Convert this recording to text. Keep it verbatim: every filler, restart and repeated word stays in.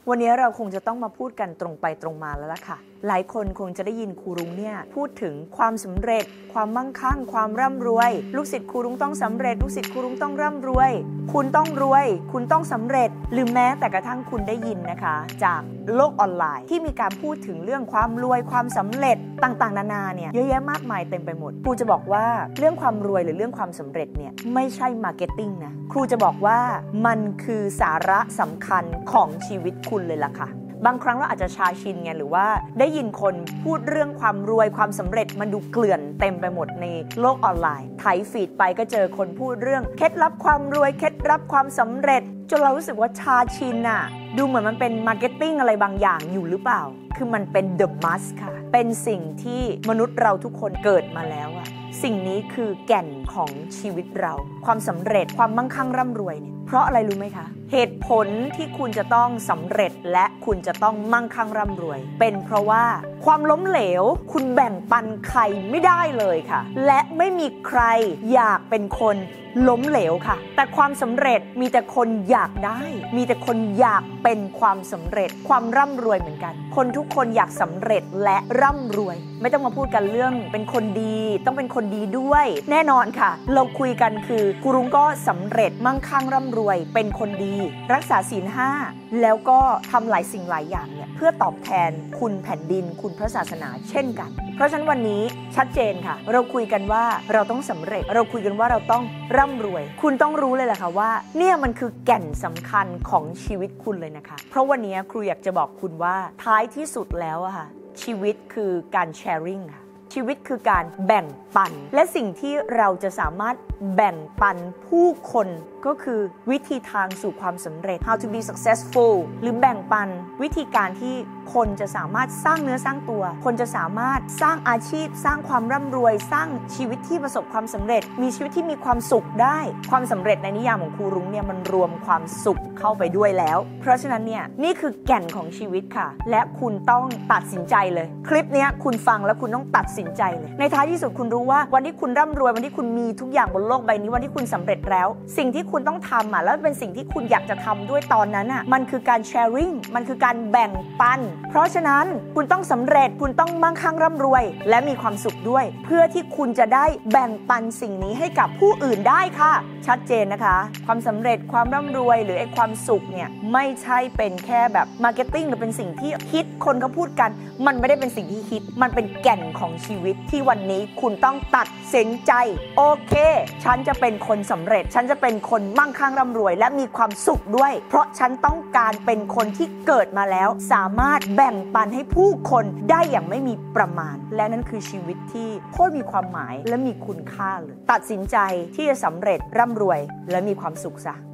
วันนี้เราคงจะต้องมาพูดกันตรงไปตรงมาแล้วล่ะค่ะหลายคนคงจะได้ยินครูรุ้งเนี่ยพูดถึงความสำเร็จความมั่งคั่งความร่ำรวยลูกศิษย์ครูรุ้งต้องสำเร็จลูกศิษย์ครูรุ้งต้องร่ำรวยคุณต้องรวยคุณต้องสำเร็จหรือแม้แต่กระทั่งคุณได้ยินนะคะจากโลกออนไลน์ที่มีการพูดถึงเรื่องความรวยความสำเร็จต่างๆนานาเนี่ยเยอะแยะมากมายเต็มไปหมดครูจะบอกว่าเรื่องความรวยหรือเรื่องความสำเร็จเนี่ยไม่ใช่มาร์เก็ตติ้งนะครูจะบอกว่ามันคือสาระสำคัญของชีวิตคุณเลยล่ะค่ะบางครั้งเราอาจจะชาชินไงหรือว่าได้ยินคนพูดเรื่องความรวยความสำเร็จมันดูเกลื่อนเต็มไปหมดในโลกออนไลน์ไถฟีดไปก็เจอคนพูดเรื่องเคล็ดลับความรวยเคล็ดลับความสำเร็จจนเรารู้สึกว่าชาชินอะดูเหมือนมันเป็นมาร์เก็ตติ้งอะไรบางอย่างอยู่หรือเปล่าคือมันเป็น the must ค่ะเป็นสิ่งที่มนุษย์เราทุกคนเกิดมาแล้วอะสิ่งนี้คือแก่นของชีวิตเราความสำเร็จความมั่งคั่งร่ำรวยเนี่ยเพราะอะไรรู้ไหมคะเหตุผลที่คุณจะต้องสำเร็จและคุณจะต้องมั่งคั่งร่ำรวยเป็นเพราะว่าความล้มเหลวคุณแบ่งปันใครไม่ได้เลยค่ะและไม่มีใครอยากเป็นคนล้มเหลวค่ะแต่ความสำเร็จมีแต่คนอยากได้มีแต่คนอยากเป็นความสำเร็จความร่ำรวยเหมือนกันคนทุกคนอยากสำเร็จและร่ำรวยไม่ต้องมาพูดกันเรื่องเป็นคนดีต้องเป็นคนดีด้วยแน่นอนค่ะเราคุยกันคือครูรุ้งก็สำเร็จมั่งคั่งร่ำรวยเป็นคนดีรักษาศีลห้าแล้วก็ทำหลายสิ่งหลายอย่างเนี่ยเพื่อตอบแทนคุณแผ่นดินคุณพระศาสนาเช่นกันเพราะฉะนั้นวันนี้ชัดเจนค่ะเราคุยกันว่าเราต้องสำเร็จเราคุยกันว่าเราต้องร่ำรวยคุณต้องรู้เลยแหละค่ะว่าเนี่ยมันคือแก่นสำคัญของชีวิตคุณเลยนะคะเพราะวันนี้ครูอยากจะบอกคุณว่าท้ายที่สุดแล้วอะค่ะชีวิตคือการแชร์ริ่งค่ะชีวิตคือการแบ่งปันและสิ่งที่เราจะสามารถแบ่งปันผู้คนก็คือวิธีทางสู่ความสำเร็จ how to be successful หรือแบ่งปันวิธีการที่คนจะสามารถสร้างเนื้อสร้างตัวคนจะสามารถสร้างอาชีพสร้างความร่ำรวยสร้างชีวิตที่ประสบความสำเร็จมีชีวิตที่มีความสุขได้ความสำเร็จในนิยามของครูรุ้งเนี่ยมันรวมความสุขเข้าไปด้วยแล้วเพราะฉะนั้นเนี่ยนี่คือแก่นของชีวิตค่ะและคุณต้องตัดสินใจเลยคลิปนี้คุณฟังแล้วคุณต้องตัดสินใจเลยในท้ายที่สุดคุณรู้ว่าวันที่คุณร่ำรวยวันที่คุณมีทุกอย่างบนโลกใบนี้วันที่คุณสำเร็จแล้วสิ่งที่คุณต้องทำอ่ะแล้วเป็นสิ่งที่คุณอยากจะทำด้วยตอนนั้นอ่ะมันคือการแชร์ริ่งมันคือการแบ่งปันเพราะฉะนั้นคุณต้องสำเร็จคุณต้องมั่งคั่งร่ำรวยและมีความสุขด้วยเพื่อที่คุณจะได้แบ่งปันสิ่งนี้ให้กับผู้อื่นได้ค่ะชัดเจนนะคะความสำเร็จความร่ำรวยหรือไอ้ความสุขเนี่ยไม่ใช่เป็นแค่แบบมาร์เก็ตติ้งหรือเป็นสิ่งที่ฮิตคนเขาพูดกันมันไม่ได้เป็นสิ่งที่ฮิตมันเป็นแก่นของชีวิตที่วันนี้คุณต้องตัดสินใจโอเคฉันจะเป็นคนสำเร็จฉันจะเป็นคนมั่งคั่งร่ำรวยและมีความสุขด้วยเพราะฉันต้องการเป็นคนที่เกิดมาแล้วสามารถแบ่งปันให้ผู้คนได้อย่างไม่มีประมาณและนั่นคือชีวิตที่โคตรมีความหมายและมีคุณค่าเลยตัดสินใจที่จะสำเร็จร่ำรวยและมีความสุขซะ